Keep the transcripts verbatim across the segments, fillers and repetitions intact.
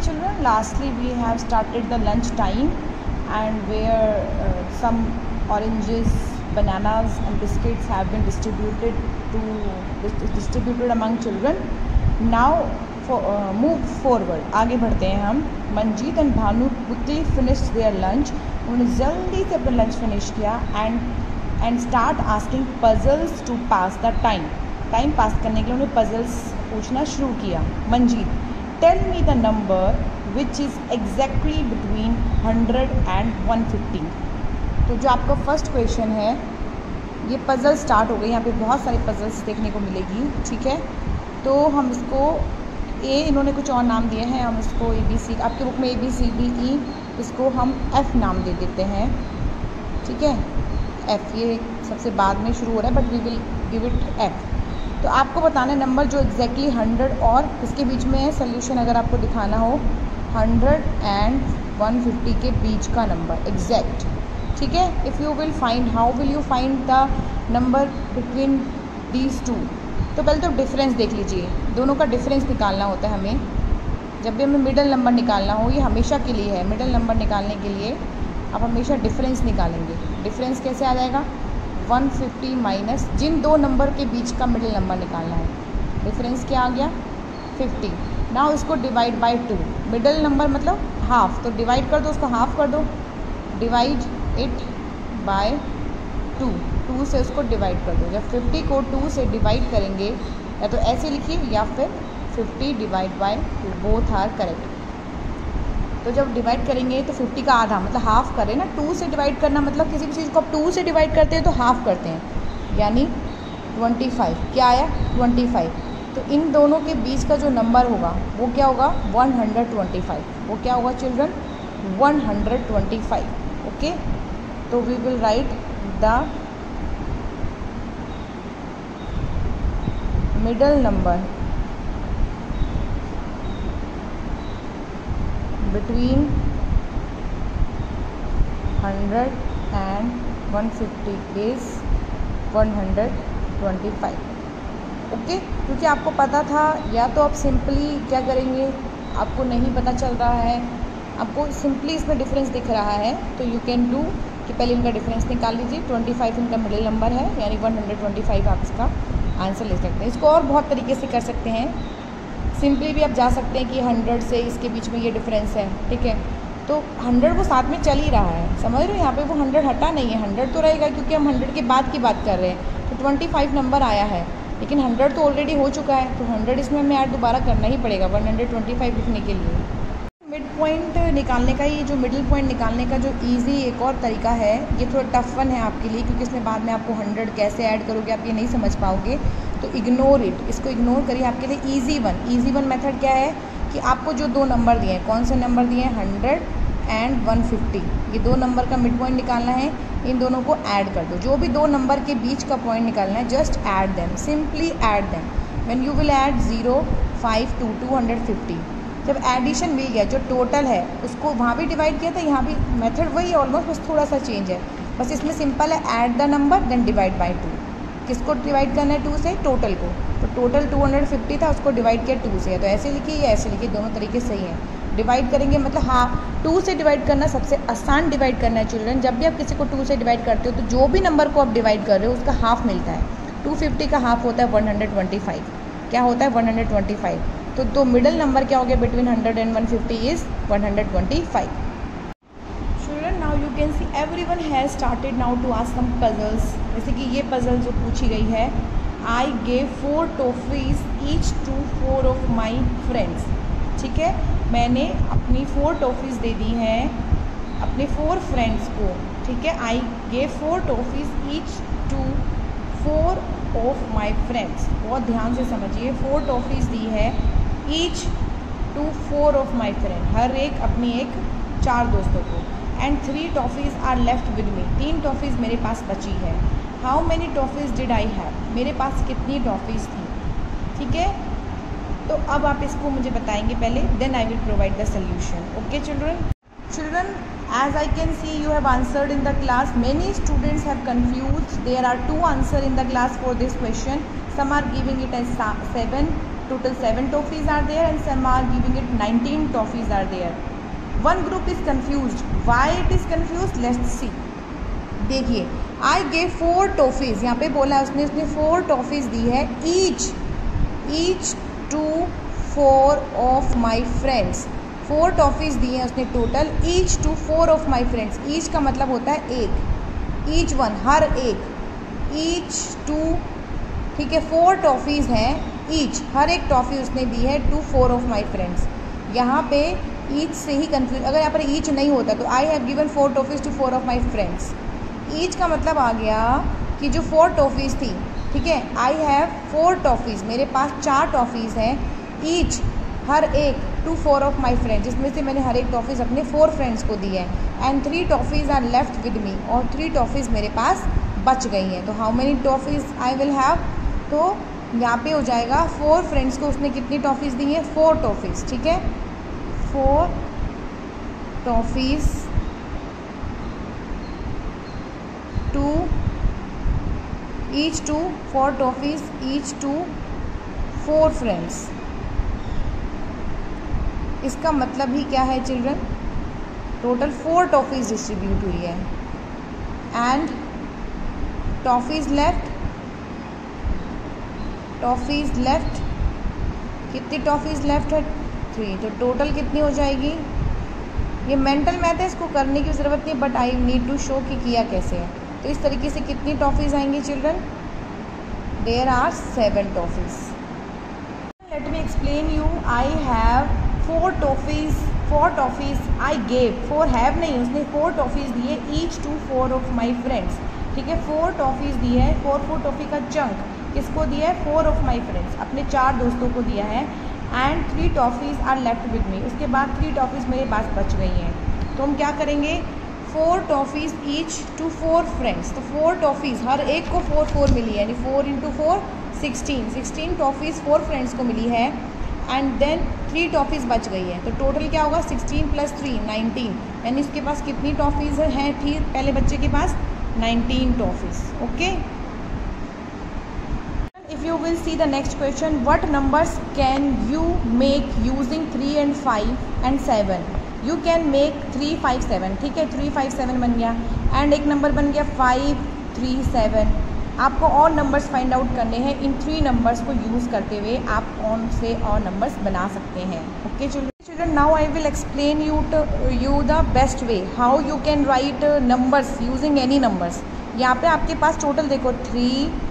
children, lastly we have started the lunch time, and where uh, some oranges, bananas and biscuits have been distributed to distributed among children. Now for uh, move forward, आगे बढ़ते हैं हम. Manjeet and Bhanu quickly finished their lunch. उन्होंने जल्दी से अपना lunch finish किया and and start asking puzzles to pass the time. Time pass करने के लिए उन्होंने पजल्स पूछना शुरू किया. Manjeet, tell me the number which is exactly between hundred and one fifty. तो जो आपका फर्स्ट क्वेश्चन है, ये पज़ल स्टार्ट हो गई. यहाँ पे बहुत सारी पज़ल्स देखने को मिलेगी. ठीक है, तो हम इसको ए, इन्होंने कुछ और नाम दिए हैं, हम इसको ए बी सी, आपके बुक में ए बी सी डी ई, इसको हम एफ़ नाम दे देते हैं. ठीक है, एफ़ ये सबसे बाद में शुरू हो रहा है, but we will give it if. तो आपको बताना है नंबर जो एग्जैक्टली हंड्रेड और इसके बीच में है. सोल्यूशन अगर आपको दिखाना हो, हंड्रेड एंड वन फिफ्टी के बीच का नंबर एग्जैक्ट. ठीक है, if you will find, how will you find the number between these two. तो पहले तो डिफरेंस देख लीजिए, दोनों का डिफरेंस निकालना होता है हमें. जब भी हमें मिडल नंबर निकालना हो, ये हमेशा के लिए है, मिडल नंबर निकालने के लिए आप हमेशा डिफरेंस निकालेंगे. डिफरेंस कैसे आ जाएगा? वन फिफ्टी माइनस जिन दो नंबर के बीच का मिडिल नंबर निकालना है. डिफरेंस क्या आ गया? फिफ्टी. नाउ इसको divide by two. Middle number मतलब हाफ, तो डिवाइड कर दो, उसको हाफ कर दो. Divide it by two. Two से उसको डिवाइड कर दो. जब फिफ्टी को टू से डिवाइड करेंगे, या तो ऐसे लिखिए या फिर fifty divide by two, both are correct. तो जब डिवाइड करेंगे तो फिफ्टी का आधा मतलब हाफ़ करें ना. टू से डिवाइड करना मतलब किसी भी चीज़ को आप टू से डिवाइड करते हैं तो हाफ़ करते हैं, यानी ट्वेंटी फाइव. क्या आया? Twenty five. तो इन दोनों के बीच का जो नंबर होगा वो क्या होगा? One hundred twenty five. वो क्या होगा children? One hundred twenty five. Okay, तो we will write the middle number between hundred and one fifty is one hundred twenty five. Okay, क्योंकि आपको पता था, या तो आप सिंपली क्या करेंगे, आपको नहीं पता चल रहा है, आपको सिंपली इसमें डिफरेंस दिख रहा है, तो यू कैन डू कि पहले इनका डिफरेंस निकाल लीजिए. ट्वेंटी फाइव इनका मिडिल नंबर है, यानी वन हंड्रेड ट्वेंटी फाइव आप इसका आंसर ले सकते हैं. इसको और बहुत तरीके से कर सकते हैं. सिंपली भी आप जा सकते हैं कि हंड्रेड से इसके बीच में ये डिफरेंस है. ठीक है, तो हंड्रेड वो साथ में चल ही रहा है, समझ रहे हो? यहाँ पे वो हंड्रेड हटा नहीं है, हंड्रेड तो रहेगा क्योंकि हम हंड्रेड के बाद की बात कर रहे हैं. तो ट्वेंटी फाइव नंबर आया है, लेकिन हंड्रेड तो ऑलरेडी हो चुका है, तो हंड्रेड इसमें हमें ऐड दोबारा करना ही पड़ेगा वन हंड्रेड ट्वेंटी फाइव लिखने के लिए. मिड पॉइंट निकालने का, ये जो मिडिल पॉइंट निकालने का जो ईजी एक और तरीका है, ये थोड़ा टफ वन है आपके लिए, क्योंकि इसमें बाद में आपको हंड्रेड कैसे ऐड करोगे आप ये नहीं समझ पाओगे. तो इग्नोर इट, इसको इग्नोर करिए. आपके लिए easy one easy one method क्या है कि आपको जो दो नंबर दिए हैं, कौन से नंबर दिए हैं? Hundred and one fifty. ये दो नंबर का मिड पॉइंट निकालना है, इन दोनों को ऐड कर दो. जो भी दो नंबर के बीच का पॉइंट निकालना है, just add them, simply add them. When you will add zero five to two hundred fifty. जब एडिशन मिल गया, जो टोटल है उसको वहाँ भी डिवाइड किया था, यहाँ भी मेथड वही ऑलमोस्ट, बस थोड़ा सा चेंज है. बस इसमें सिंपल है, add the number then divide by two. किसको डिवाइड करना है? टू से. टोटल को. तो टोटल टू हंड्रेड फिफ्टी था, उसको डिवाइड किया टू से. तो ऐसे लिखिए या ऐसे लिखिए, दोनों तरीके सही हैं. डिवाइड करेंगे मतलब हाँ, टू से डिवाइड करना सबसे आसान डिवाइड करना है चिल्ड्रन. जब भी आप किसी को टू से डिवाइड करते हो तो जो भी नंबर को आप डिवाइड कर रहे हो उसका हाफ मिलता है. टू फिफ्टी का हाफ होता है वन हंड्रेड ट्वेंटी फाइव. क्या होता है? One hundred twenty five. तो दो मिडिल नंबर क्या हो गया between hundred and one fifty is one hundred twenty five. Children, now you can see everyone has started now to ask some puzzles. जैसे कि ये पजल जो पूछी गई है, I gave four toffees each to four of my friends. ठीक है, मैंने अपनी फोर टॉफीज़ दे दी हैं अपने फोर फ्रेंड्स को. ठीक है, I gave four toffees each to four of my friends. बहुत ध्यान से समझिए, फोर टॉफीज़ दी है each to four of my friend, हर एक अपनी एक चार दोस्तों को. And three toffees are left with me. तीन टॉफीज़ मेरे पास बची है. How many toffees did I have. मेरे पास कितनी टॉफीज़ थी. ठीक है, तो अब आप इसको मुझे बताएंगे पहले, then I will provide the solution. Okay children. Children, as I can see you have answered in the class. Many students have confused. There are two answers in the class for this question. Some are giving it as seven, total seven toffees are there and some are giving it nineteen toffees are there. One group is confused. Why it is confused? Let's see. देखिए, I gave four toffees. यहाँ पे बोला है उसने उसने four toffees दी है. Each each to four of my friends. Four toffees दी हैं उसने total. Each to four of my friends. Each का मतलब होता है एक. ईच वन हर एक. ईच टू, ठीक है, फोर टॉफ़ीज़ हैं ईच, हर एक टॉफ़ी उसने दी है to four of my friends. यहाँ पे ईच से ही कंफ्यूज, अगर यहाँ पर ईच नहीं होता तो I have given four toffees to four of my friends. Each का मतलब आ गया कि जो फोर टॉफ़ीज़ थी, ठीक है, आई हैव फोर टॉफ़ीज़, मेरे पास चार टॉफ़ीज़ हैं. ईच हर एक to four of my friends, जिसमें से मैंने हर एक टॉफ़ीज़ अपने फोर फ्रेंड्स को दी है. And three toffees are left with me, और थ्री टॉफ़ीज़ मेरे पास बच गई हैं. तो how many toffees I will have, तो यहाँ पे हो जाएगा फोर फ्रेंड्स को उसने कितनी टॉफ़ीज़ दी हैं, फोर टॉफ़ीज़, ठीक है, four toffees to each to four toffees each to four friends. इसका मतलब ही क्या है children, total four toffees distribute हुई है. And toffees left, toffees left, कितनी टॉफ़ीज़ लेफ्ट है, थ्री. तो टोटल कितनी हो जाएगी. ये मेंटल मैथ है, इसको करने की ज़रूरत नहीं, but I need to show कि किया कैसे है. तो इस तरीके से कितनी टॉफ़ीज़ आएंगी children, there are seven toffees. Let me explain you. I have four toffees, four toffees I gave, four have नहीं, उसने फोर टॉफ़ीज़ दी है each to four of my friends, ठीक है, फोर टॉफ़ीज़ दी है. फोर फोर टॉफ़ी का chunk किसको दिया है, फोर ऑफ माई फ्रेंड्स, अपने चार दोस्तों को दिया है. And three toffees are left with me, उसके बाद थ्री टॉफ़ीज़ मेरे पास बच गई हैं. तो हम क्या करेंगे, four toffees each to four friends. तो फोर टॉफ़ीज़ हर एक को फोर फोर मिली है, यानी four into four sixteen. Sixteen toffees four friends को मिली है. एंड देन थ्री टॉफ़ीज़ बच गई है. तो टोटल क्या होगा, सिक्सटीन प्लस थ्री नाइनटीन, यानी इसके पास कितनी टॉफ़ीज़ हैं, थी पहले बच्चे के पास nineteen toffees. Okay, if you will see the next question, what numbers can you make using three and five and seven. You can make three five seven, ठीक है, थ्री फाइव सेवन बन गया. एंड एक number बन गया five three seven. आपको और numbers find out करने हैं. इन थ्री नंबर्स को यूज़ करते हुए आप कौन से और नंबर्स बना सकते हैं. Okay children, now I will explain you you the best way how you can write numbers using any numbers. यहाँ पे आपके पास टोटल देखो three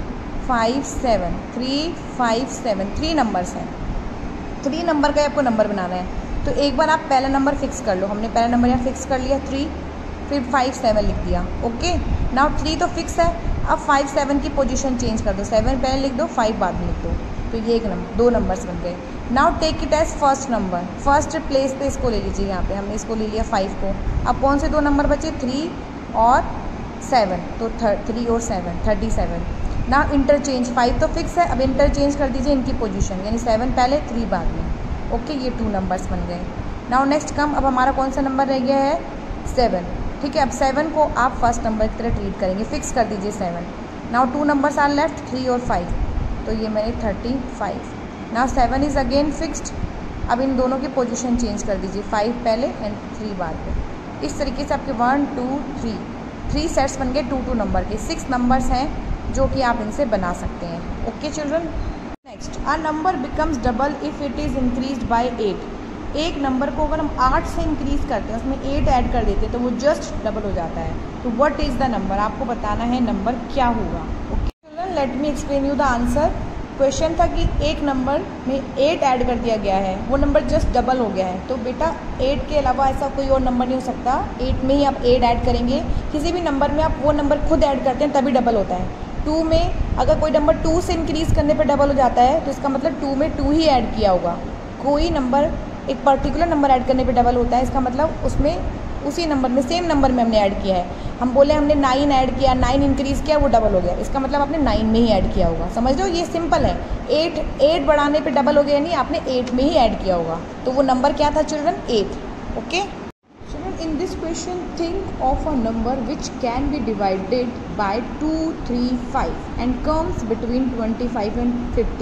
five seven, three five seven, three numbers हैं. थ्री नंबर का आपको नंबर बनाना है. तो एक बार आप पहला नंबर फिक्स कर लो. हमने पहला नंबर यहाँ फिक्स कर लिया थ्री, फिर फाइव सेवन लिख दिया. ओके, नाउ थ्री तो फिक्स है. अब फाइव सेवन की पोजीशन चेंज कर दो, सेवन पहले लिख दो, फाइव बाद में लिख दो. तो ये एक नंबर, दो नंबर्स बन गए. Now take it as first number. First place पे इसको ले लीजिए. यहाँ पे हमने इसको ले लिया फाइव को. अब कौन से दो नंबर बचे, थ्री और सेवन. तो थ्री और seven thirty seven. Now interchange, five तो फिक्स है, अब इंटरचेंज कर दीजिए इनकी पोजीशन, यानी सेवन पहले थ्री बाद में. ओके, ये टू नंबर्स बन गए. नाउ नेक्स्ट कम, अब हमारा कौन सा नंबर रह गया है, सेवन. ठीक है, अब सेवन को आप फर्स्ट नंबर की तरह ट्रीट करेंगे, फिक्स कर दीजिए seven. Now two numbers are left, three और फाइव. तो ये मैंने thirty five. Now seven is again fixed. अब इन दोनों की पोजीशन चेंज कर दीजिए, फाइव पहले एंड थ्री बाद में. इस तरीके से आपके one two three three sets बन गए टू टू नंबर के. सिक्स नंबर्स हैं जो कि आप इनसे बना सकते हैं. Okay children, next, a number becomes double if it is increased by eight. एक नंबर को अगर हम आठ से इंक्रीज़ करते हैं, उसमें एट ऐड कर देते हैं, तो वो जस्ट डबल हो जाता है. तो व्हाट इज़ द नंबर, आपको बताना है नंबर क्या होगा. Okay children, let me explain you the answer. Question था कि एक नंबर में एट ऐड कर दिया गया है, वो नंबर जस्ट डबल हो गया है. तो बेटा एट के अलावा ऐसा कोई और नंबर नहीं हो सकता. एट में ही आप एट ऐड करेंगे. किसी भी नंबर में आप वो नंबर खुद ऐड करते हैं तभी डबल होता है. टू में अगर कोई नंबर टू से इंक्रीज़ करने पर डबल हो जाता है, तो इसका मतलब टू में टू ही ऐड किया होगा. कोई नंबर एक पर्टिकुलर नंबर ऐड करने पे डबल होता है, इसका मतलब उसमें उसी नंबर में सेम नंबर में हमने ऐड किया है. हम बोले हमने नाइन ऐड किया, नाइन इंक्रीज़ किया, वो डबल हो गया, इसका मतलब आपने नाइन में ही ऐड किया होगा. समझ लो, ये सिंपल है. एट एट बढ़ाने पे डबल हो गया, यानी आपने एट में ही ऐड किया होगा. तो वो नंबर क्या था children, eight. Okay children, in this question think of a number which can be divided by two three five and comes between twenty five and fifty.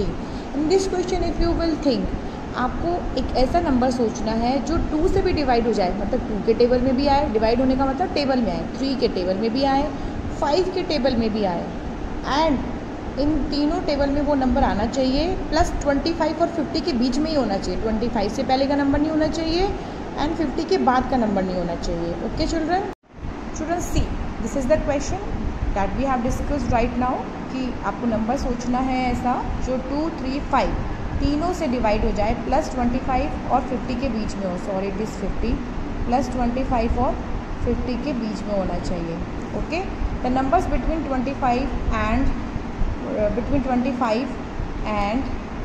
In this question if you will think, आपको एक ऐसा number सोचना है जो to से भी divide हो जाए, मतलब टू के टेबल में भी आए, डिवाइड होने का मतलब टेबल में आए, थ्री के टेबल में भी आए, फाइव के टेबल में भी आए, एंड इन तीनों टेबल में वो नंबर आना चाहिए, प्लस ट्वेंटी फाइव और फिफ्टी के बीच में ही होना चाहिए। ट्वेंटी फाइव से पहले का नंबर नहीं होना चाहिए एंड फिफ्टी के बाद का नंबर नहीं होना चाहिए। Okay children, children see this is the question that we have discussed right now, कि आपको नंबर सोचना है ऐसा जो टू थ्री फाइव तीनों से डिवाइड हो जाए, प्लस ट्वेंटी फाइव और फिफ्टी के बीच में हो, sorry it is fifty, plus twenty five और फिफ्टी के बीच में होना चाहिए। Okay, the numbers between twenty five and between twenty five and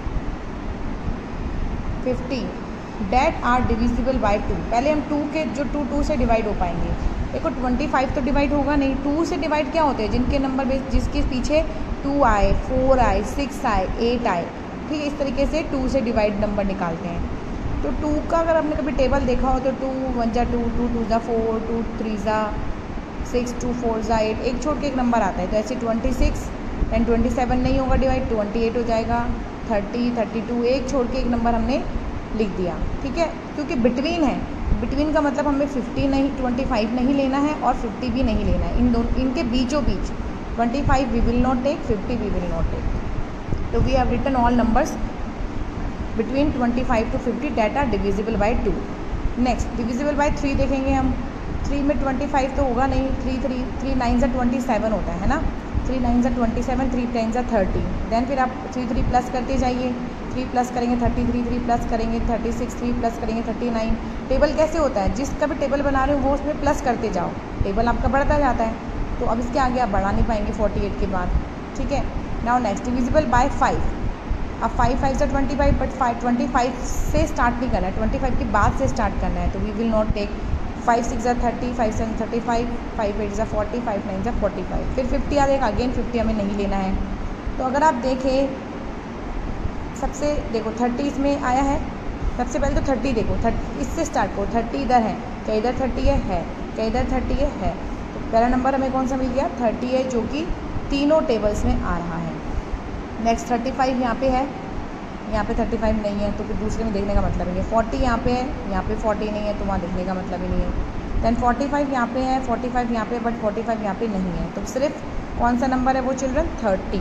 fifty that are divisible by two. पहले हम टू के जो टू टू से डिवाइड हो पाएंगे, देखो ट्वेंटी फाइव तो डिवाइड होगा नहीं, टू से डिवाइड क्या होते हैं, जिनके नंबर बेस जिसके पीछे टू आए, फोर आए, सिक्स आए, एट आए, ठीक है, इस तरीके से टू से डिवाइड नंबर निकालते हैं। तो टू का अगर आपने कभी टेबल देखा हो तो टू वन जा टू, टू टू ज़ा फोर, टू थ्री ज़ा सिक्स, टू फोर ज़ा एट, एक छोड़ के एक नंबर आता है। तो ऐसे twenty six then twenty seven नहीं होगा डिवाइड, ट्वेंटी एट हो जाएगा, थर्टी, थर्टी टू, एक छोड़ के एक नंबर हमने लिख दिया, ठीक है, क्योंकि बिटवीन है, बिटवीन का मतलब हमें फिफ्टी नहीं, ट्वेंटी फाइव नहीं लेना है और फिफ्टी भी नहीं लेना है, इन दोनों इनके बीचों बीच twenty five we will not take, fifty we will not take. तो we have written all numbers between twenty five to fifty that are divisible by two. Next divisible by three देखेंगे हम, थ्री में twenty five तो होगा नहीं, three three three nine ज़ा twenty seven होता है ना, थ्री नाइन ज़ा ट्वेंटी सेवन, थ्री टेन ज़ा थर्टी, देन फिर आप थ्री थ्री प्लस करते जाइए, थ्री प्लस करेंगे थर्टी थ्री, थ्री प्लस करेंगे थर्टी सिक्स, थ्री प्लस करेंगे थर्टी नाइन। टेबल कैसे होता है, जिसका भी टेबल बना रहे हो वो उसमें प्लस करते जाओ, टेबल आपका बढ़ता जाता है। तो अब इसके आगे आप बढ़ा नहीं पाएंगे फोर्टी एट के बाद, ठीक है। Now next divisible by five, अब फाइव फाइव से twenty five, but five twenty five से स्टार्ट नहीं करना है, ट्वेंटी फाइव के बाद से स्टार्ट करना है, तो we will not take. Five six ज़ा thirty, five seven thirty five, five eight ज़ा फोर्टी, फाइव नाइन ज़ा फोर्टी फाइव, फिर फिफ्टी आ जाएगा, अगेन फिफ्टी हमें नहीं लेना है। तो अगर आप देखें सबसे, देखो थर्टी इसमें आया है, सबसे पहले तो थर्टी देखो, थर्टी इससे स्टार्ट करो, थर्टी इधर है, क्या इधर थर्टी है है क्या इधर थर्टी है है तो पहला नंबर हमें कौन सा मिल गया, थर्टी है, जो कि तीनों टेबल्स में आ रहा है। नेक्स्ट थर्टी फाइव यहाँ पे है, यहाँ पे थर्टी फाइव नहीं है, तो फिर दूसरे में देखने का मतलब नहीं है। फोर्टी यहाँ पे है, यहाँ पे फोर्टी नहीं है, तो वहाँ देखने का मतलब ही नहीं है। दैन फोर्टी फाइव यहाँ पे है, फोर्टी फाइव यहाँ पे, बट फोर्टी फाइव यहाँ पे नहीं है, तो सिर्फ कौन सा नंबर है वो children, thirty.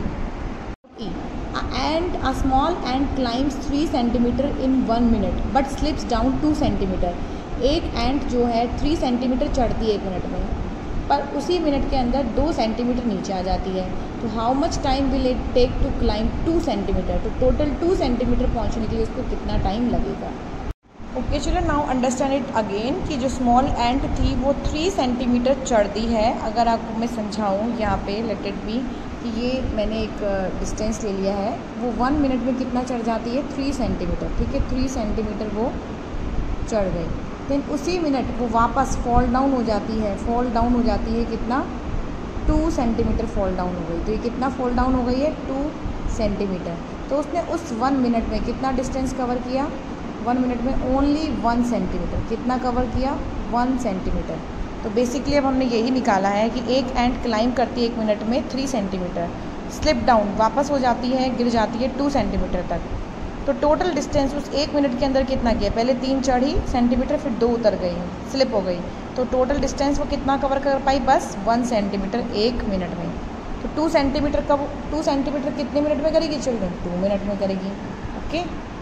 And a small and climbs three centimeter in one minute but slips down two centimeter. एक एंट जो है थ्री सेंटीमीटर चढ़ती है एक मिनट में, पर उसी मिनट के अंदर दो सेंटीमीटर नीचे आ जाती है। तो how much time will it take to climb two centimeter, तो टोटल टू सेंटीमीटर पहुंचने के लिए उसको कितना टाइम लगेगा। Okay children, now understand it again कि जो स्मॉल एंट थी वो थ्री सेंटीमीटर चढ़ती है। अगर आपको मैं समझाऊँ यहाँ पे, लेट इट बी कि ये मैंने एक डिस्टेंस ले लिया है, वो वन मिनट में कितना चढ़ जाती है, थ्री सेंटीमीटर, ठीक है, थ्री सेंटीमीटर वो चढ़ गई। देन उसी मिनट वो वापस फॉल डाउन हो जाती है, फॉल डाउन हो जाती है कितना, टू सेंटीमीटर फॉल डाउन हो गई। तो ये कितना फॉल डाउन हो गई है, टू सेंटीमीटर। तो उसने उस वन मिनट में कितना डिस्टेंस कवर किया, वन मिनट में ओनली वन सेंटीमीटर, कितना कवर किया, वन सेंटीमीटर। तो बेसिकली अब हमने यही निकाला है कि एक एंट क्लाइम करती है एक मिनट में थ्री सेंटीमीटर, स्लिप डाउन वापस हो जाती है, गिर जाती है टू सेंटीमीटर तक। तो टोटल डिस्टेंस उस एक मिनट के अंदर कितना किया, पहले तीन चढ़ी सेंटीमीटर, फिर दो उतर गई, स्लिप हो गई। तो टोटल डिस्टेंस वो कितना कवर कर पाई, बस वन सेंटीमीटर एक मिनट में। तो टू सेंटीमीटर का टू सेंटीमीटर कितने मिनट में करेगी चिल्ड्रन, टू मिनट में करेगी। Okay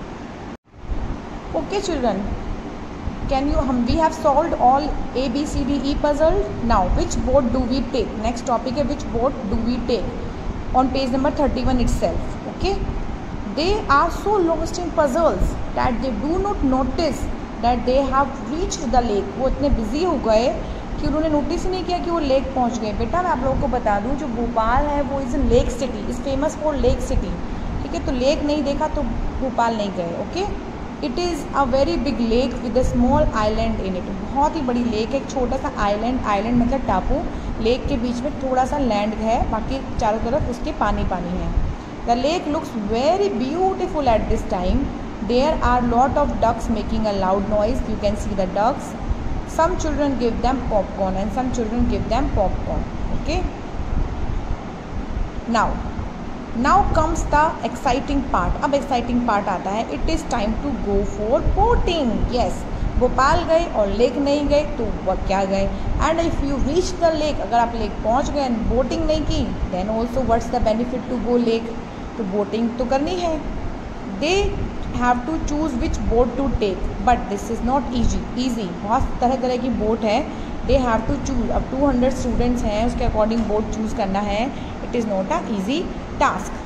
okay children, can you हम we have solved all A B C D E puzzle. Now which board do we take, next topic है which board do we take on page number thirty one itself. Okay, they are so lost in puzzles that they do not notice that they have reached the lake। वो इतने busy हो गए कि उन्होंने notice ही नहीं किया कि वो लेक पहुंच गए। बेटा मैं आप लोगों को बता दूं, जो भोपाल है वो is lake city, is famous for lake city, ठीक है। तो लेक नहीं देखा तो भोपाल नहीं गए। Okay, it is a very big lake with a small island in it. बहुत ही बड़ी लेक है, एक छोटा सा आइलैंड, आइलैंड मतलब टापू, लेक के बीच में थोड़ा सा लैंड है, बाकी चारों तरफ उसके पानी पानी है। The lake looks very beautiful at this time. There are lot of ducks making a loud noise. You can see the ducks. Some children give them popcorn and some children give them popcorn. Okay. Now, now comes the exciting part. अब exciting part आता है, it is time to go for boating. Yes, Bhopal गए और lake नहीं गए तो वह क्या गए। And if you reach the lake, अगर आप लेक पहुंच गए एंड बोटिंग नहीं की, then also what's the benefit to go lake, तो बोटिंग तो करनी है। They have to choose which boat to take, but this is not easy easy बहुत तरह तरह की बोट है। दे हैव टू चूज़, अब टू हंड्रेड स्टूडेंट्स हैं, उसके अकॉर्डिंग बोट चूज़ करना है। It is not a easy task.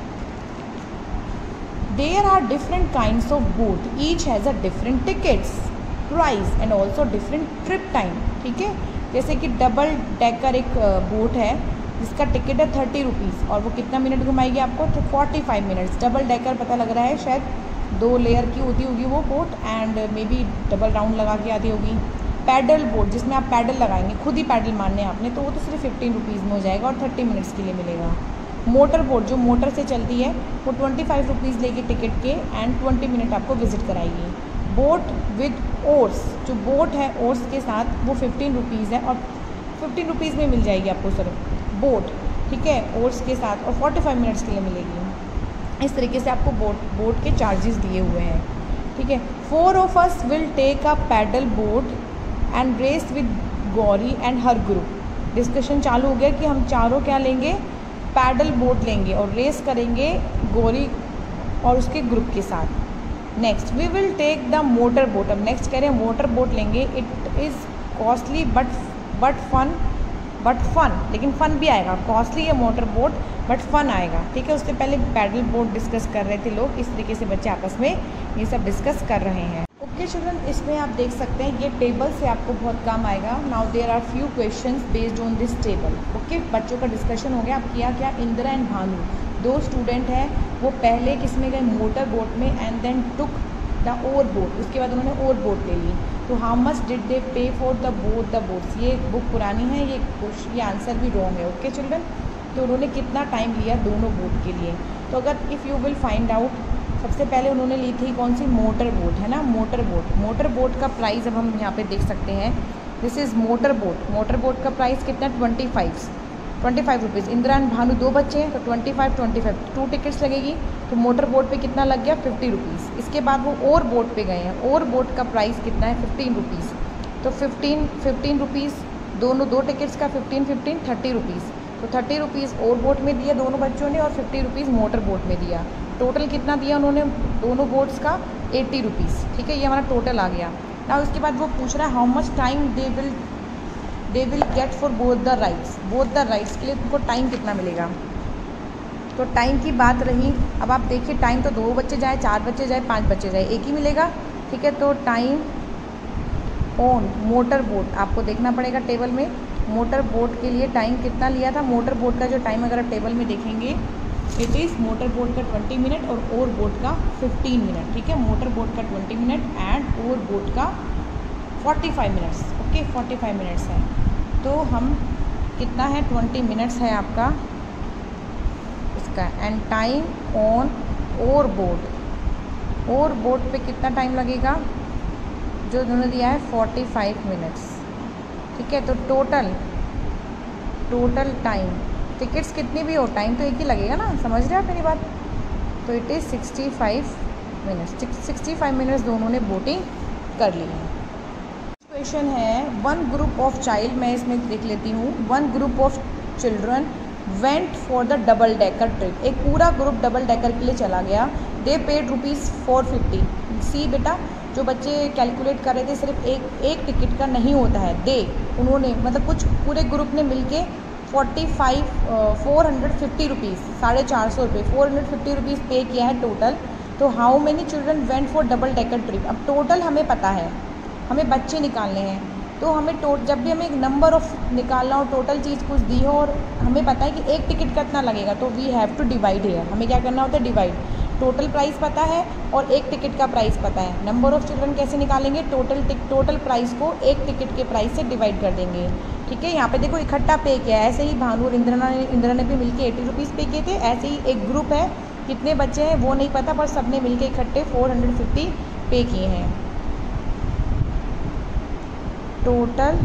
There are different kinds of boat, each has a different tickets, price and also different trip time. ठीक है, जैसे कि double decker एक boat है जिसका टिकट है थर्टी रुपीज़ और वो कितना मिनट घुमाएगी आपको, तो forty five minutes. Double decker पता लग रहा है शायद दो लेयर की होती होगी वो boat, and may be double round लगा के आती होगी। पैडल बोट, जिसमें आप पैडल लगाएंगे, खुद ही पैडल मारने हैं आपने, तो वो तो सिर्फ फिफ्टीन रुपीज़ में हो जाएगा और थर्टी मिनट्स के लिए मिलेगा। मोटर बोट जो मोटर से चलती है वो ट्वेंटी फाइव रुपीज़ लेगी टिकट के एंड ट्वेंटी मिनट आपको विजिट कराएगी। बोट विद ओर्स, जो बोट है ओर्स के साथ, वो फिफ्टीन रुपीज़ है और फिफ्टीन रुपीज़ में मिल जाएगी आपको सर बोट। ठीक है, ओर्स के साथ और फोर्टी फाइव मिनट्स के लिए मिलेगी। इस तरीके से आपको बोट बोट के चार्जेस दिए हुए हैं। ठीक है, four of us will take a paddle boat and race with Gauri and her group. Discussion चालू हो गया कि हम चारों क्या लेंगे, पैडल बोट लेंगे और रेस करेंगे गौरी और उसके ग्रुप के साथ। Next we will take the motor boat. अब नेक्स्ट कह रहे हैं मोटर बोट लेंगे। It is costly but but fun but fun लेकिन फ़न भी आएगा। कॉस्टली है मोटर बोट बट फ़न आएगा। ठीक है, उससे पहले पैडल बोट डिस्कस कर रहे थे लोग, इस तरीके से बच्चे आपस में ये सब डिस्कस कर रहे हैं। ओके चिल्ड्रन, इसमें आप देख सकते हैं ये टेबल से आपको बहुत काम आएगा। Now there are few questions based on this table. Okay, बच्चों का डिस्कशन हो गया। अब किया क्या, इंदिरा एंड भानु दो स्टूडेंट हैं, वो पहले किस में गए, मोटर बोट में, and then took the oar boat, उसके बाद उन्होंने ओर बोट ले ली। तो how much did they pay for the boat the boats. ये बुक पुरानी है, ये ये आंसर भी रॉन्ग है। ओके चिल्ड्रन, तो उन्होंने कितना टाइम लिया दोनों बोट के लिए। तो अगर if you will find out, सबसे पहले उन्होंने ली थी कौन सी, मोटर बोट, है ना, मोटर बोट। मोटर बोट का प्राइस अब हम यहाँ पे देख सकते हैं, this is motor boat. Motor boat का प्राइस कितना, twenty five twenty five rupees. Indira and Bhanu दो बच्चे हैं तो twenty five twenty five two tickets लगेगी, तो मोटर बोट पे कितना लग गया, फिफ्टी रुपीज़। इसके बाद वो और बोट पे गए हैं, और बोट का प्राइस कितना है, फिफ्टीन रुपीज़। तो फिफ्टीन फिफ्टीन रुपीज़ दोनों, दो टिकट्स का फिफ्टीन फिफ्टीन थर्टी रुपीज़। तो थर्टी रुपीज़ और बोट में दिया दोनों बच्चों ने और फिफ्टी रुपीज़ मोटर बोट में दिया। टोटल कितना दिया उन्होंने दोनों बोट्स का, एट्टी रुपीज़। ठीक है, ये हमारा टोटल आ गया। ना उसके बाद वो पूछ रहा है how much time they will they will get for both the rides. Both the rides के लिए उनको टाइम कितना मिलेगा। तो टाइम की बात रही, अब आप देखिए टाइम तो दो बच्चे जाए, चार बच्चे जाए, पाँच बच्चे जाए, एक ही मिलेगा। ठीक है, तो टाइम ऑन मोटर बोट आपको देखना पड़ेगा टेबल में। मोटर बोट के लिए टाइम कितना लिया था, मोटर बोट का जो टाइम अगर आप टेबल में देखेंगे, इट इज़ मोटर बोट का ट्वेंटी मिनट और ओर बोट का फिफ्टीन मिनट। ठीक है, मोटर बोट का twenty minute and oar boat का forty five minutes. Okay, forty five minutes है, तो हम कितना है, ट्वेंटी मिनट्स है आपका इसका। And time on oar boat, oar boat पे कितना टाइम लगेगा, जो उन्होंने दिया है फोर्टी फाइव मिनट्स। ठीक है, तो टोटल टोटल टाइम, टिकट्स कितनी भी हो टाइम तो एक ही लगेगा ना, समझ रहे हैं आप मेरी बात। तो it is sixty five minutes. Sixty five minutes दोनों ने बोटिंग कर ली है। क्वेश्चन है, वन ग्रुप ऑफ चाइल्ड, मैं इसमें देख लेती हूँ, one group of children went for the double decker trip. एक पूरा ग्रुप डबल डेकर के लिए चला गया। They paid rupees four fifty. See बेटा, जो बच्चे कैलकुलेट कर रहे थे सिर्फ एक एक टिकट का नहीं होता है, दे उन्होंने मतलब कुछ पूरे ग्रुप ने मिलके forty five four hundred fifty rupees, साढ़े चार सौ रुपये, फोर हंड्रेड फिफ्टी रुपीज़ पे किया है टोटल। तो how many children went for double decker trip. अब टोटल हमें पता है, हमें बच्चे निकालने हैं, तो हमें टो जब भी हमें एक नंबर ऑफ निकालना हो, टोटल चीज़ कुछ दी हो और हमें पता है कि एक टिकट कितना लगेगा, तो वी हैव टू डिवाइड है। हमें क्या करना होता है, डिवाइड। टोटल प्राइस पता है और एक टिकट का प्राइस पता है। नंबर ऑफ़ चिल्ड्रन कैसे निकालेंगे, टोटल टोटल प्राइस को एक टिकट के प्राइस से डिवाइड कर देंगे। ठीक है, यहाँ पे देखो इकट्ठा पे किया है, ऐसे ही भानु और इंदिरा ने इंदिरा ने भी मिलके एटी रुपीज़ पे किए थे। ऐसे ही एक ग्रुप है, कितने बच्चे हैं वो नहीं पता, पर सब ने मिल इकट्ठे फोर हंड्रेड फिफ्टी पे किए हैं। Total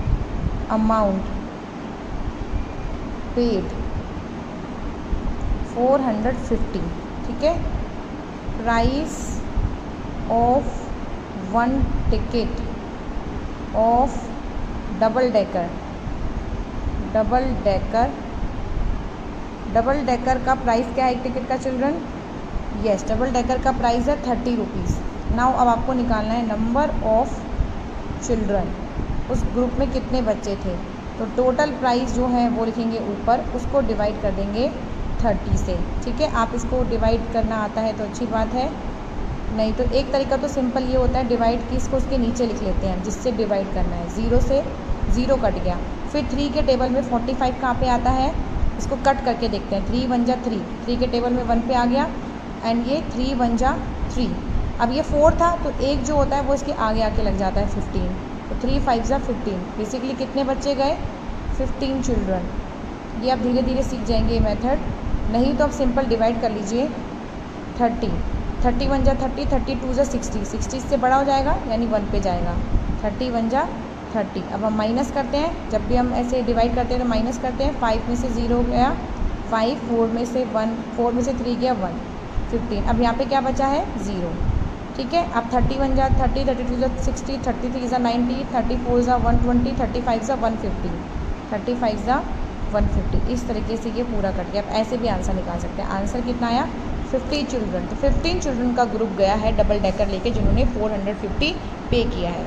amount paid four hundred fifty, ठीक है। Price of one ticket of double decker, double decker double decker का प्राइस क्या है एक टिकट का चिल्ड्रन? यस, डबल डेकर का प्राइस है थर्टी रुपीज़। नाउ अब आपको निकालना है नंबर ऑफ चिल्ड्रन, उस ग्रुप में कितने बच्चे थे। तो टोटल प्राइस जो है वो लिखेंगे ऊपर, उसको डिवाइड कर देंगे थर्टी से, ठीक है। आप इसको डिवाइड करना आता है तो अच्छी बात है, नहीं तो एक तरीका तो सिंपल ये होता है डिवाइड की, इसको उसके नीचे लिख लेते हैं जिससे डिवाइड करना है। ज़ीरो से ज़ीरो कट गया, फिर थ्री के टेबल में फोर्टी फाइव कहाँ पे आता है, इसको कट करके देखते हैं। थ्री वन जा थ्री, थ्री के टेबल में वन पे आ गया, एंड ये थ्री वन जा थ्री। अब ये फोर था तो एक जो होता है वो इसके आगे आके लग जाता है फिफ्टीन, तो थ्री फाइव जा फिफ्टीन। बेसिकली कितने बच्चे गए? Fifteen children. ये आप धीरे धीरे सीख जाएंगे ये मेथड, नहीं तो आप सिंपल डिवाइड कर लीजिए। थर्टी, थर्टी वन जा थर्टी, थर्टी टू जा सिक्सटी, सिक्सटी से बड़ा हो जाएगा यानी वन पे जाएगा। थर्टी वन जा थर्टी। अब हम माइनस करते हैं, जब भी हम ऐसे डिवाइड करते हैं तो माइनस करते हैं। फाइव में से ज़ीरो गया फाइव, फोर में से वन, फोर में से थ्री गया वन, फिफ्टीन। अब यहाँ पे क्या बचा है? ज़ीरो, ठीक है। अब थर्टी वन जा थर्टी, थर्टी टू जा सिक्सटी, थर्टी थ्री जा नाइन्टी, थर्टी फोर जा वन ट्वेंटी, थर्टी फाइव जा वन फिफ्टी, थर्टी फाइव जा वन फिफ्टी। इस तरीके से ये पूरा कट गया। अब ऐसे भी आंसर निकाल सकते हैं। आंसर कितना आया? Fifty children. तो फिफ्टीन चिल्ड्रन का ग्रुप गया है डबल डेकर लेके, जिन्होंने फोर हंड्रेड फिफ्टी पे किया है।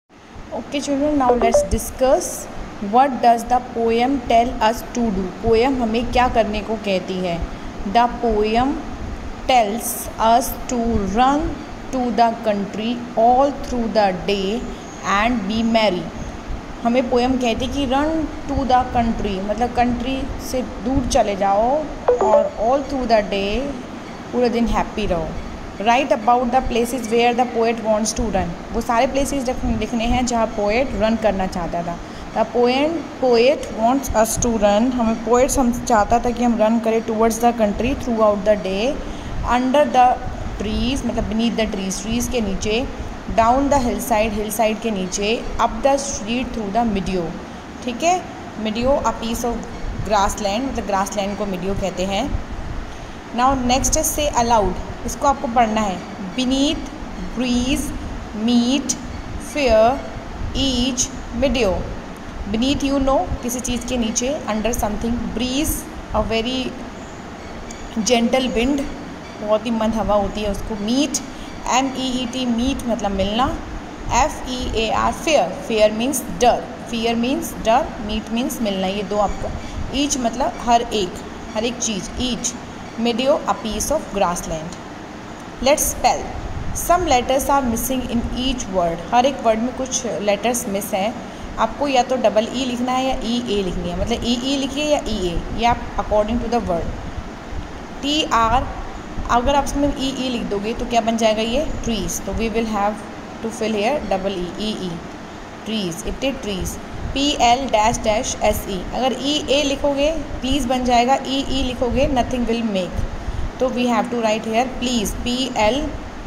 Okay children, now let's discuss what does the poem tell us to do. Poem हमें क्या करने को कहती है? The poem tells us to run to the country all through the day and be merry. हमें poem कहती कि run to the country, मतलब कंट्री से दूर चले जाओ, और ऑल थ्रू द डे, पूरे दिन हैप्पी रहो। Write about the places where the poet wants to run. वो सारे प्लेसेस लिखने हैं जहाँ पोएट रन करना चाहता था। The poem poet wants us to run, हमें पोएट हम चाहता था कि हम रन करें towards the country throughout the day, under the trees मतलब बीनीथ द ट्रीज, ट्रीज़ के नीचे, down the hill side, hill side के नीचे, up the street through the meadow, ठीक है। Meadow a piece of grass land, मतलब grass land को meadow कहते हैं। नाउ नेक्स्ट है से अलाउड, इसको आपको पढ़ना है। Beneath, breeze, meet, fair, each, meadow. Beneath you know किसी चीज़ के नीचे, under something. Breeze a very gentle wind, बहुत ही मंद हवा होती है उसको। Meet, M E E T, meet मतलब मिलना। F E A R, fair, fair means डर, फेयर मीन्स डर, मीट मीन्स मिलना, ये दो आपका। ईच मतलब हर एक, हर एक चीज़, each. Meadow a piece of grass land. Let's spell, some letters are missing in each word. हर एक वर्ड में कुछ लेटर्स मिस हैं, आपको या तो डबल ई लिखना है या ई ए लिखनी है, मतलब ई ई लिखिए या ई ए, ये आप according to the word. T R, अगर आप इसमें ई ई लिख दोगे तो क्या बन जाएगा ये? ट्रीज़। तो we will have to fill here double E, E E, trees, it is trees. P L dash dash S E, अगर ई ए लिखोगे प्लीज़ बन जाएगा, ई ई लिखोगे नथिंग विल मेक, तो we have to write here please, P L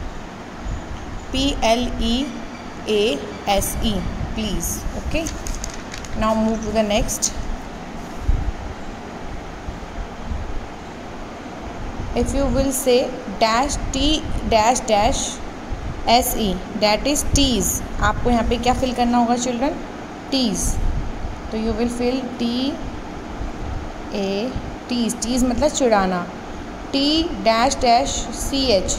P L E A S E, please. Okay, now move to the next. If you will say dash t dash dash se, that is tease, आपको यहाँ पे क्या fill करना होगा children? tease, तो you will fill t a tease, tease मतलब चिढ़ाना। t dash dash ch,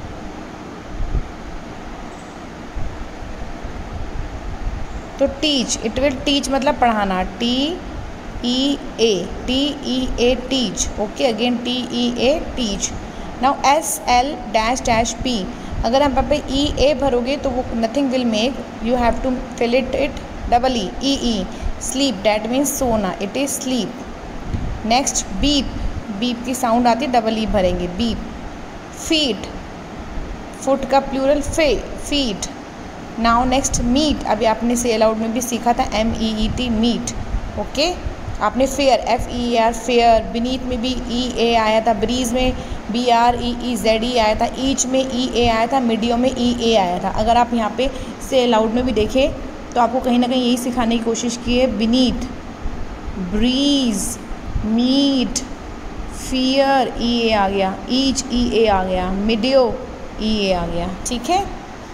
तो teach, it will teach मतलब पढ़ाना। t E A, T E A, teach. Okay, again T E A, teach. Now S L dash dash P, अगर आप पे E A भरोगे तो वो nothing will make, you have to fill it it double E, E E, sleep, that means सोना, it is sleep. Next beep, beep की sound आती है, डबल ई भरेंगे, बीप। फीट, फुट का प्लूरल फे, फीट। नाउ नेक्स्ट मीट, अभी आपने से अलाउड में भी सीखा था, M E E T, meet. Okay, आपने fair, F E R, fair. Beneath में भी ई ए आया था, ब्रीज में B R E E Z E आया था, ईच में ई ए आया था, मीडियो में ई ए आया था। अगर आप यहाँ पे से अलाउड में भी देखें तो आपको कहीं ना कहीं यही सिखाने की कोशिश की है, beneath, breeze, meet, fear E A आ गया, ईच ई ए आ गया, मिडियो ई ए आ गया, ठीक है।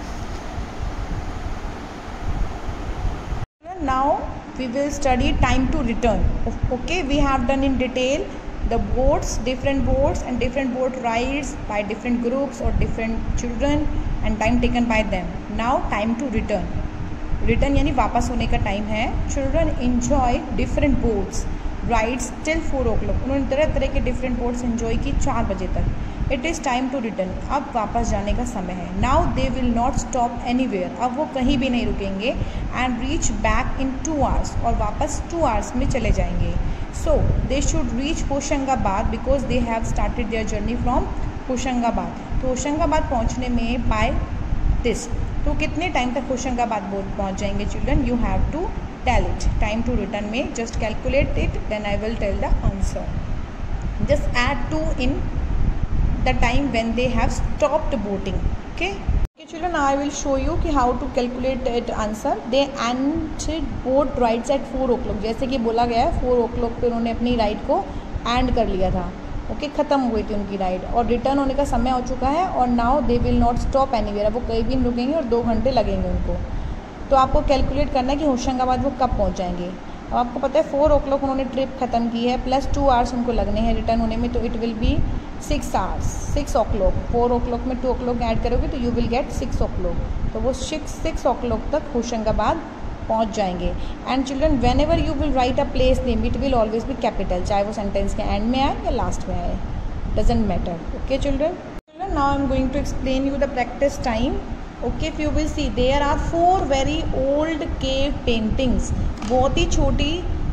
Now we will study time to return. Okay, we have done in detail the boats, different boats and different boat rides by different groups or different children and time taken by them. Now time to return. Return यानी वापस होने का time है। Children enjoy different boats rides till four o'clock. उन्होंने तरह तरह के different boats enjoy की चार बजे तक। It is time to return. अब वापस जाने का समय है। Now they will not stop anywhere. अब वो कहीं भी नहीं रुकेंगे and reach back in two hours. और वापस two hours में चले जाएंगे। So they should reach Hoshangabad because they have started their journey from Hoshangabad. तो होशंगाबाद पहुंचने में by this, तो कितने टाइम तक होशंगाबाद पहुंच जाएंगे children? You have to tell it. Time to return में just calculate it, then I will tell the answer. Just add two in the time when they have stopped boating. Okay children, I will show you कि how to calculate it answer. They end boat rides at four o'clock, जैसे कि बोला गया है four o'clock पे उन्होंने अपनी ride को एंड कर लिया था। ओके okay, ख़त्म हो गई थी उनकी राइड और रिटर्न होने का समय हो चुका है। और now they will not stop anywhere, अब वो कहीं भी रुकेंगे और दो घंटे लगेंगे उनको। तो आपको कैलकुलेट करना है कि होशंगाबाद वो कब पहुंच जाएंगे। अब आपको पता है फोर ओ क्लॉक उन्होंने ट्रिप ख़त्म की है, प्लस टू आवर्स उनको लगने हैं रिटर्न होने में, तो it will be six hours. Six o'clock, four o'clock में टू ओ क्लॉक ऐड करोगे तो you will get six o'clock. तो वो सिक्स सिक्स ओ क्लॉक तक होशंगाबाद पहुंच जाएंगे। And children, whenever you will write a place name it will always be capital, चाहे वो सेंटेंस के एंड में आए या लास्ट में आए, doesn't matter. Okay children, children now I am going to explain you the practice time. Okay, if you will see there are four very old cave paintings, बहुत ही छोटी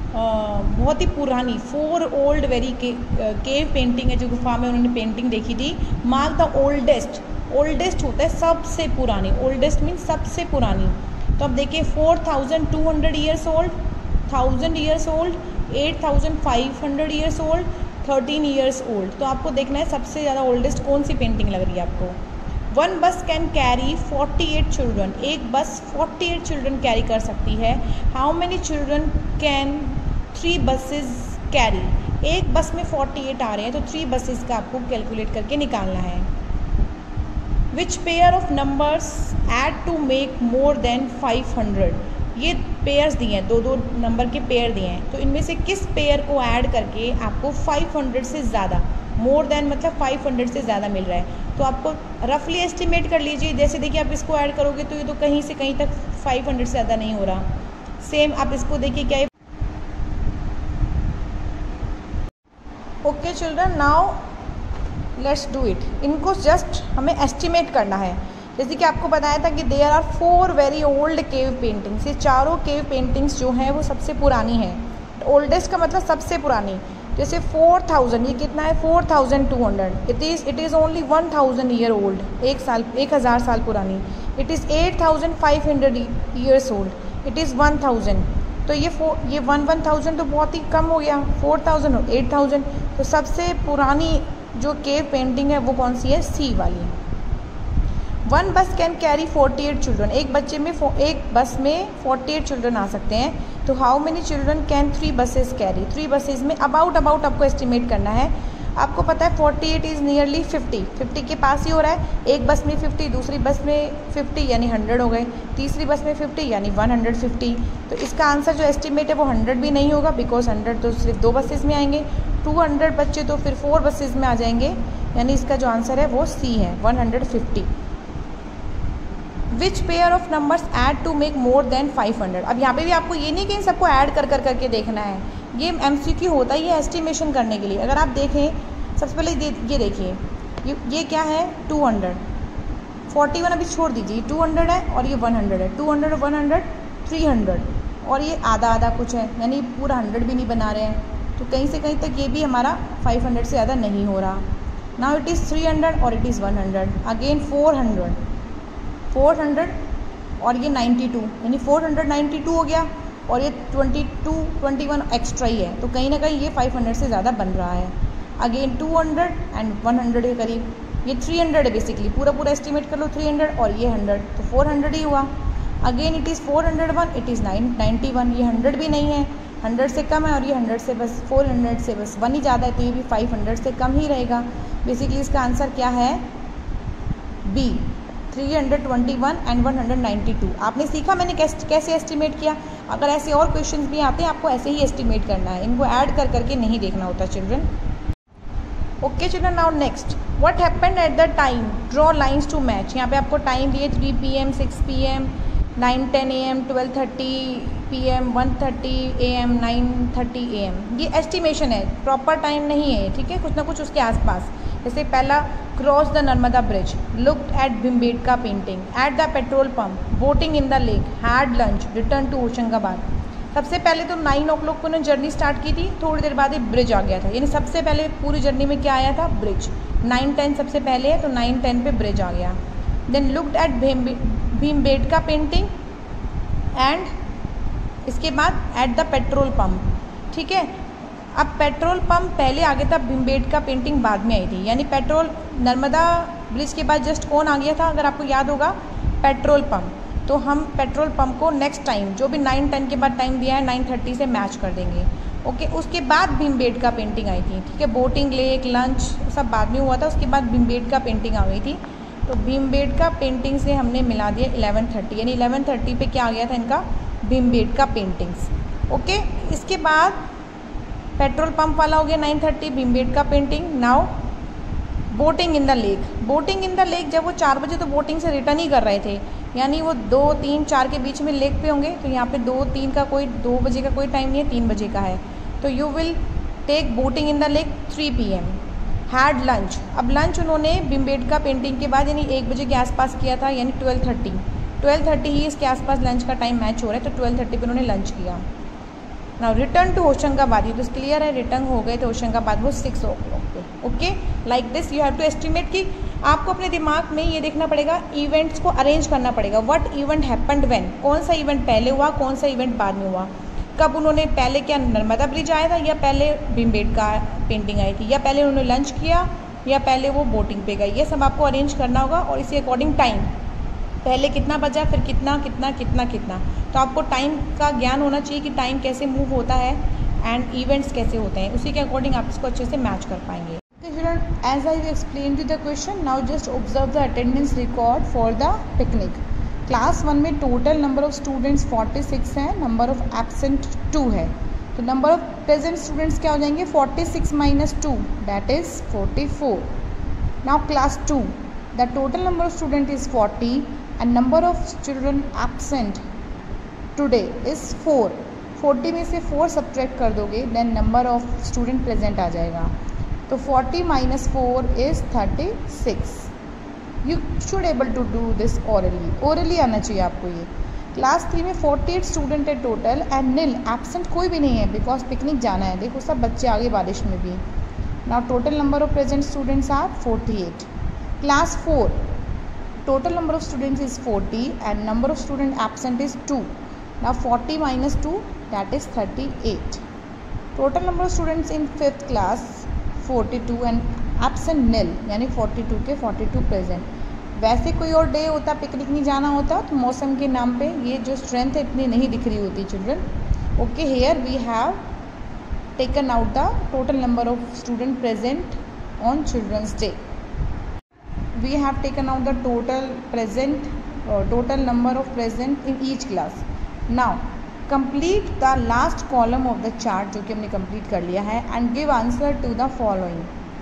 बहुत ही पुरानी four old very cave painting है जो गुफा में उन्होंने पेंटिंग देखी थी। मार्क द ओल्डेस्ट, ओल्डेस्ट होता है सबसे पुरानी, ओल्डेस्ट मीन्स सबसे पुरानी। तो अब देखिए four thousand two hundred years old, thousand years old, eight thousand five hundred years old, thirteen years old. तो आपको देखना है सबसे ज़्यादा ओल्डेस्ट कौन सी पेंटिंग लग रही है आपको। One bus can carry forty eight children, एक bus forty eight children carry कर सकती है। How many children can three buses carry, एक बस में फोर्टी एट आ रहे हैं तो थ्री बसेस का आपको कैलकुलेट करके निकालना है। Which pair of numbers add to make more than five hundred, ये पेयर्स दिए हैं, दो दो नंबर के पेयर दिए हैं, तो इनमें से किस पेयर को ऐड करके आपको फाइव हंड्रेड से ज़्यादा, मोर देन मतलब फाइव हंड्रेड से ज़्यादा मिल रहा है। तो आपको रफली एस्टिमेट कर लीजिए, जैसे देखिए आप इसको ऐड करोगे तो ये तो कहीं से कहीं तक फाइव हंड्रेड से ज़्यादा नहीं हो रहा। सेम आप इसको देखिए क्या। Okay children, now let's do it. इनको जस्ट हमें एस्टिमेट करना है। जैसे कि आपको बताया था कि there are four very old cave paintings, ये चारों केव पेंटिंग्स जो हैं वो सबसे पुरानी हैं। ओल्डेस्ट का मतलब सबसे पुरानी। जैसे फोर थाउजेंड, ये कितना है four thousand two hundred, it is it is only one thousand year old, एक साल एक हज़ार साल पुरानी। It is eight thousand five hundred years old, it is one thousand. तो ये फोर ये वन वन थाउजेंड तो बहुत ही कम हो गया, फोर थाउजेंड और एट थाउजेंड। तो सबसे पुरानी जो केव पेंटिंग है वो कौन सी है? सी वाली। One bus can carry forty eight children, एक बच्चे में एक बस में फोर्टी एट चिल्ड्रन आ सकते हैं। तो how many children can three buses carry, three buses में अबाउट अबाउट आपको एस्टिमेट करना है। आपको पता है forty eight is nearly fifty, fifty के पास ही हो रहा है। एक बस में फिफ्टी, दूसरी बस में फिफ्टी यानी हंड्रेड हो गए, तीसरी बस में फिफ्टी यानी वन हंड्रेड फिफ्टी। तो इसका आंसर जो एस्टिमेट है वो हंड्रेड भी नहीं होगा, बिकॉज हंड्रेड तो सिर्फ दो बसेस में आएंगे, टू हंड्रेड बच्चे तो फिर फोर बसेस में आ जाएंगे, यानी इसका जो आंसर है वो सी है, one hundred fifty. Which pair of numbers add to make more than five hundred. अब यहाँ पे भी आपको ये नहीं कि इन सबको ऐड कर कर करके देखना है, ये एमसीक्यू होता है, ये एस्टिमेशन करने के लिए। अगर आप देखें सबसे पहले ये देखिए, ये, ये क्या है टू हंड्रेड, फोर्टी वन अभी छोड़ दीजिए, टू हंड्रेड है और ये वन हंड्रेड है, two hundred one hundred three hundred, और ये आधा आधा कुछ है, यानी पूरा हंड्रेड भी नहीं बना रहे हैं। तो कहीं से कहीं तक ये भी हमारा फाइव हंड्रेड से ज़्यादा नहीं हो रहा। Now it is three hundred और it is one hundred, again four hundred, four hundred और ये नाइन्टी टू, यानी फोर हंड्रेड नाइन्टी टू हो गया, और ये twenty two twenty one extra ही है, तो कहीं ना कहीं ये फाइव हंड्रेड से ज़्यादा बन रहा है। Again two hundred and one hundred के करीब, ये थ्री हंड्रेड है बेसिकली, पूरा पूरा एस्टिमेट कर लो थ्री हंड्रेड और ये हंड्रेड, तो फोर हंड्रेड ही हुआ। Again it is four hundred one, it is nine ninety one, ये हंड्रेड भी नहीं है, हंड्रेड से कम है और ये हंड्रेड से बस फोर हंड्रेड से बस वन ही ज़्यादा है, तो ये भी फाइव हंड्रेड से कम ही रहेगा। बेसिकली इसका आंसर क्या है? B, three hundred twenty one and one hundred ninety two. आपने सीखा मैंने कैसे कैसे एस्टिमेट किया। अगर ऐसे और क्वेश्चंस भी आते हैं आपको ऐसे ही एस्टिमेट करना है, इनको ऐड कर करके नहीं देखना होता children. Okay children, now next, what happened at the time, draw lines to match. यहाँ पे आपको टाइम दिए three P M, six P M, nine ten A M, twelve thirty P M, one thirty A M, nine thirty A M. ये estimation है, proper time नहीं है, ठीक है, कुछ ना कुछ उसके आसपास। जैसे पहला, cross the Narmada bridge, looked at Bhimbetka painting, at the petrol pump, boating in the lake, had lunch, return to Hoshangabad. सबसे पहले तो नाइन ओ क्लॉक को उन्होंने जर्नी स्टार्ट की थी, थोड़ी देर बाद ही ब्रिज आ गया था, यानी सबसे पहले पूरी जर्नी में क्या आया था? ब्रिज। नाइन टेन सबसे पहले है तो नाइन टेन पे ब्रिज आ गया। Then looked at Bhimbetka painting and इसके बाद एट द पेट्रोल पंप, ठीक है। अब पेट्रोल पंप पहले आ गया था, भीमबेटका पेंटिंग बाद में आई थी, यानी पेट्रोल नर्मदा ब्रिज के बाद जस्ट कौन आ गया था? अगर आपको याद होगा, पेट्रोल पंप। तो हम पेट्रोल पंप को नेक्स्ट टाइम जो भी नाइन टेन के बाद टाइम दिया है नाइन थर्टी से मैच कर देंगे। ओके, उसके बाद भीमबेटका पेंटिंग आई थी, ठीक है। बोटिंग, लेक, लंच सब बाद में हुआ था, उसके बाद भीमबेटका पेंटिंग आ गई थी। तो भीमबेटका पेंटिंग से हमने मिला दिया इलेवन थर्टी, यानी इलेवन थर्टी पे क्या आ गया था इनका? भीमबेटका पेंटिंग्स। ओके, इसके बाद पेट्रोल पंप वाला हो गया nine thirty, Bhimbetka painting. Now boating in the lake, boating in the lake, जब वो चार बजे तो बोटिंग से रिटर्न ही कर रहे थे, यानी वो दो तीन चार के बीच में लेक पे होंगे। तो यहाँ पे दो तीन का कोई दो बजे का कोई टाइम नहीं है, तीन बजे का है। तो you will take boating in the lake three P M. Had lunch, अब लंच उन्होंने भीमबेटका पेंटिंग के बाद यानी एक बजे के आसपास किया था, यानी ट्वेल्व थर्टी ट्वेल्व थर्टी ही इसके आसपास लंच का टाइम मैच हो रहा है, तो ट्वेल्व थर्टी पर उन्होंने लंच किया। नाउ रिटर्न टू होशंगाबाद, ये तो क्लियर है, रिटर्न हो गए थे होशंगाबाद वो सिक्स ओ क्लॉक पे। Okay, like this you have to estimate कि आपको अपने दिमाग में ये देखना पड़ेगा, इवेंट्स को अरेंज करना पड़ेगा। व्हाट इवेंट हैपेंड व्हेन, कौन सा इवेंट पहले हुआ, कौन सा इवेंट बाद में हुआ, कब उन्होंने पहले क्या नर्मदा ब्रिज आया था, या पहले भीमबेटका पेंटिंग आई थी, या पहले उन्होंने लंच किया, या पहले वो बोटिंग पे गए। ये सब आपको अरेंज करना होगा और इसी अकॉर्डिंग टाइम, पहले कितना बजा, फिर कितना कितना कितना कितना। तो आपको टाइम का ज्ञान होना चाहिए कि टाइम कैसे मूव होता है एंड इवेंट्स कैसे होते हैं, उसी के अकॉर्डिंग आप इसको अच्छे से मैच कर पाएंगे। As I explained you the question, now just observe the attendance record for the picnic. Class one में total number of students forty six है, नंबर ऑफ एब्सेंट टू है। तो नंबर ऑफ प्रेजेंट स्टूडेंट्स क्या हो जाएंगे? Forty six minus two, that is forty four. Now class two, the total number of student is forty and number of children absent today is four. Forty में से four subtract कर दोगे, then number of student present आ जाएगा। तो forty minus four is thirty six. You should able to do this orally, orally आना चाहिए आपको ये। क्लास थ्री में फोर्टी एट स्टूडेंट है टोटल एंड नील, एब्सेंट कोई भी नहीं है बिकॉज पिकनिक जाना है। देखो सब बच्चे आगे बारिश में भी। Now total number of present students are forty eight. Class four, total number of students is forty and number of student absent is two. Now forty minus two, that is thirty eight. Total number of students in fifth class forty two and absent nil, यानी forty two के forty two present. वैसे कोई और day होता, picnic नहीं जाना होता, तो मौसम के नाम पे ये जो स्ट्रेंथ है इतनी नहीं दिख रही होती children. Okay, here we have taken out the total number of student present on children's day. We have taken out the total present total number of present in each class. Now complete the last column of the chart, जो कि हमने complete कर लिया है, and give answer to the following.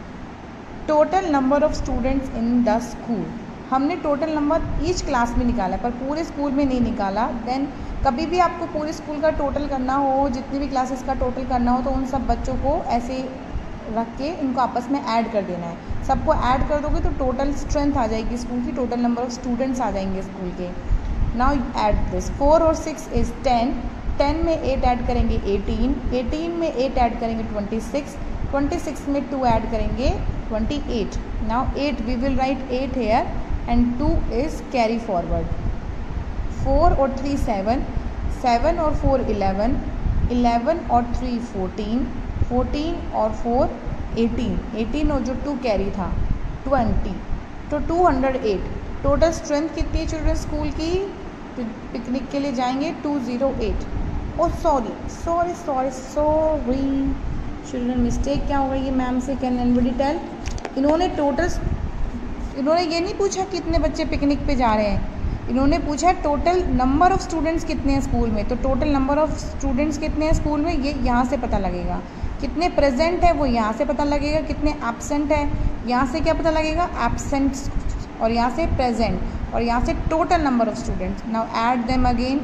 Total number of students in the school, हमने total number each class में निकाला पर पूरे स्कूल में नहीं निकाला। देन कभी भी आपको पूरे स्कूल का टोटल करना हो, जितनी भी क्लासेस का टोटल करना हो, तो उन सब बच्चों को ऐसे रख के इनको आपस में ऐड कर देना है। सबको ऐड कर दोगे तो टोटल स्ट्रेंथ आ जाएगी स्कूल की, टोटल नंबर ऑफ स्टूडेंट्स आ जाएंगे स्कूल के। नाउ ऐड दिस, फोर और सिक्स इज टेन, टेन में एट ऐड करेंगे एटीन, एटीन में एट ऐड करेंगे ट्वेंटी सिक्स, ट्वेंटी सिक्स में टू ऐड करेंगे twenty eight. Now eight, we will write eight here and two is carry forward. Four और three seven, seven और four eleven, eleven और three fourteen, fourteen और four eighteen, eighteen और जो two carry था twenty, तो two hundred eight. Total strength कितनी है चिल्ड्रन स्कूल की? पिकनिक के लिए जाएंगे two zero eight. Oh sorry sorry sorry sorry children, mistake क्या होगा ये मैम से, कैन एनबडी टेल? इन्होंने टोटल, इन्होंने ये नहीं पूछा कितने बच्चे पिकनिक पे जा रहे हैं, इन्होंने पूछा टोटल नंबर ऑफ़ स्टूडेंट्स कितने हैं स्कूल में। तो टोटल नंबर ऑफ़ स्टूडेंट्स कितने हैं स्कूल में, ये यहाँ से पता लगेगा। कितने प्रेजेंट है वो यहाँ से पता लगेगा, कितने एब्सेंट है यहाँ से क्या पता लगेगा, एब्सेंट, और यहाँ से प्रेजेंट, और यहाँ से total number of students. Now add them again,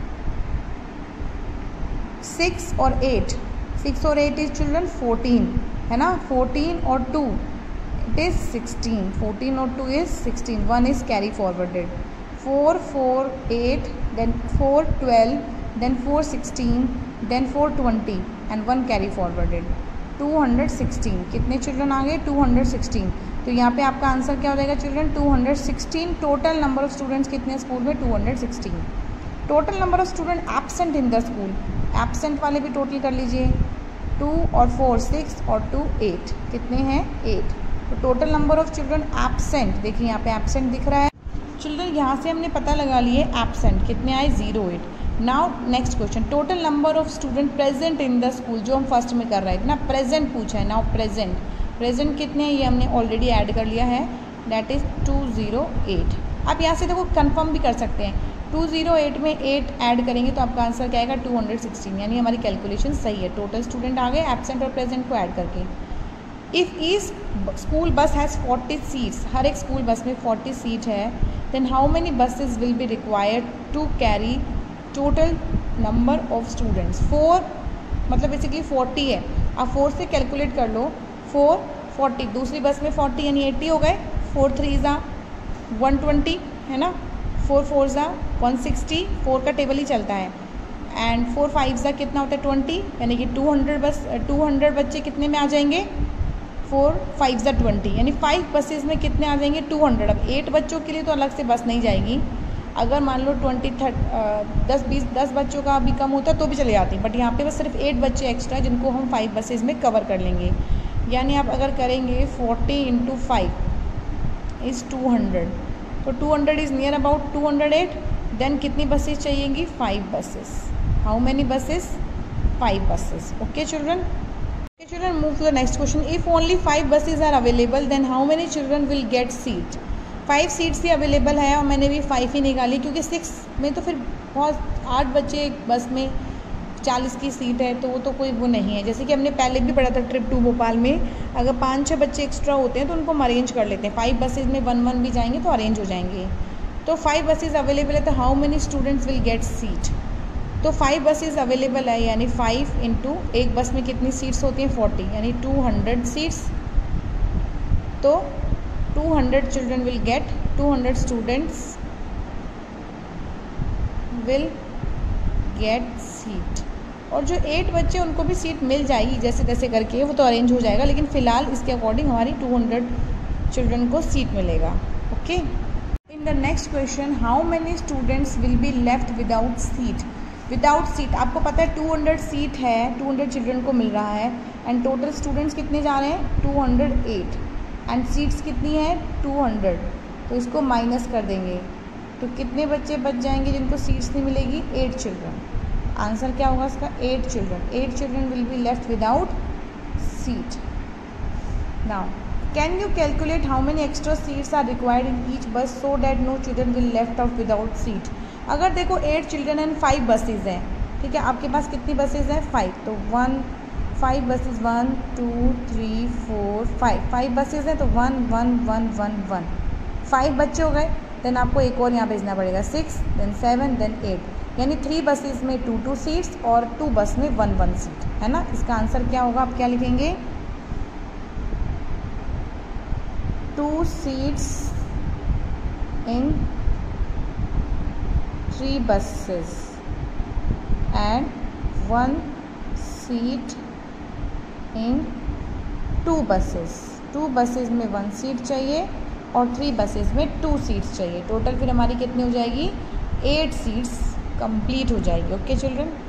six और एट, सिक्स और एट इज चिल्ड्रन फोर्टीन, है ना, फोर्टीन और two it is sixteen, fourteen और two is sixteen, one is carry forwarded, four four eight, then four twelve, then four sixteen, then four twenty and one carry forwarded, two hundred sixteen. कितने children आ गए, two hundred sixteen. तो यहाँ पे आपका answer क्या हो जाएगा children, two hundred sixteen. Total number of students कितने हैं स्कूल में, two hundred sixteen. Total number of student absent in the school, absent वाले भी टोटल कर लीजिए, टू और फोर सिक्स और टू एट, कितने हैं, एट। तो total number of children absent, देखिए यहाँ पे एब्सेंट दिख रहा है चिल्ड्रन, यहाँ से हमने पता लगा लिए एब्सेंट कितने आए, zero eight. Now next question, total number of student present in the school, जो हम फर्स्ट में कर रहे थे ना, प्रेजेंट पूछा है। नाउ प्रेजेंट, प्रेजेंट कितने हैं ये हमने ऑलरेडी ऐड कर लिया है, that is two zero eight. आप यहाँ से देखो कंफर्म भी कर सकते हैं, टू ज़ीरो एट में एट ऐड करेंगे तो आपका आंसर क्या आएगा, टू हंड्रेड सिक्सटीन, यानी हमारी कैलकुलेशन सही है। टोटल स्टूडेंट आ गए एब्सेंट और प्रेजेंट को ऐड करके। If each school bus has forty seats, हर एक स्कूल बस में फोर्टी सीट है, then how many buses will be required to carry total number of students. Four मतलब बेसिकली फोर्टी है, आप फोर से कैलकुलेट कर लो, फोर फोर्टी, दूसरी बस में फोर्टी यानी एट्टी हो गए, फोर थ्री ज़ा वन ट्वेंटी, है ना, फोर फोर ज़ा वन सिक्सटी, फोर का टेबल ही चलता है, एंड फोर फाइव ज़ा कितना होता है, ट्वेंटी, यानी कि टू हंड्रेड बस, टू हंड्रेड बच्चे कितने में आ जाएंगे, फोर फाइव ज़ा ट्वेंटी, यानी फाइव बसेज में कितने आ जाएंगे, टू हंड्रेड। अब एट बच्चों के लिए तो अलग से बस नहीं जाएगी, अगर मान लो ट्वेंटी थर्ट दस बीस दस बच्चों का भी कम होता तो भी चले जाती, बट यहाँ पे बस सिर्फ एट बच्चे एक्स्ट्रा जिनको हम फाइव बसेज में कवर कर लेंगे। यानी आप अगर करेंगे forty into five is two hundred, तो two hundred is near about two hundred eight, then कितनी बसेज चाहिएंगी, five buses. How many buses, five buses. Okay children, okay children, move to the next question. If only five buses are available then how many children will get seat. Five seats ही available है और मैंने भी five ही निकाली, क्योंकि six में तो फिर बहुत आठ बच्चे एक बस में, चालीस की सीट है तो वो तो कोई वो नहीं है। जैसे कि हमने पहले भी पढ़ा था ट्रिप टू भोपाल में, अगर पाँच छः बच्चे एक्स्ट्रा होते हैं तो उनको हम अरेंज कर लेते हैं, फाइव बसेज में वन वन भी जाएंगे तो अरेंज हो जाएंगे। तो फाइव बसेज अवेलेबल है, तो how many students will get seat. तो फाइव बसेज अवेलेबल है, यानी फाइव इंटू एक बस में कितनी सीट्स होती हैं, फोर्टी, यानी टू हंड्रेड सीट्स। तो two hundred children will get, two hundred students will get seat. और जो एट बच्चे उनको भी सीट मिल जाएगी जैसे तैसे करके, वो तो अरेंज हो जाएगा, लेकिन फ़िलहाल इसके अकॉर्डिंग हमारी टू हंड्रेड चिल्ड्रन को सीट मिलेगा। Okay, in the next question, how many students will be left without seat. Without seat आपको पता है टू हंड्रेड सीट है, टू हंड्रेड चिल्ड्रन को मिल रहा है, एंड टोटल स्टूडेंट्स कितने जा रहे हैं, two hundred eight, and seats कितनी है, टू हंड्रेड। तो इसको माइनस कर देंगे तो कितने बच्चे बच जाएंगे जिनको सीट्स नहीं मिलेगी, एट चिल्ड्रन। आंसर क्या होगा इसका, eight children. Eight children will be left without seat. Now can you calculate how many extra seats are required in each bus so that no children will left out without seat. अगर देखो eight children and five buses हैं, ठीक है, आपके पास कितनी buses हैं, five, तो one five buses, one two three four five, five buses हैं तो one one one one one, five बच्चे हो गए, देन आपको एक और यहाँ भेजना पड़ेगा, six, then seven, then eight, यानी थ्री बसेस में टू टू सीट्स और टू बस में वन वन सीट, है ना। इसका आंसर क्या होगा, आप क्या लिखेंगे, two seats in three buses and one seat in two buses. Two buses में वन सीट चाहिए और थ्री बसेस में टू सीट्स चाहिए। टोटल फिर हमारी कितनी हो जाएगी, एट सीट्स कंप्लीट हो जाएगी। Okay children.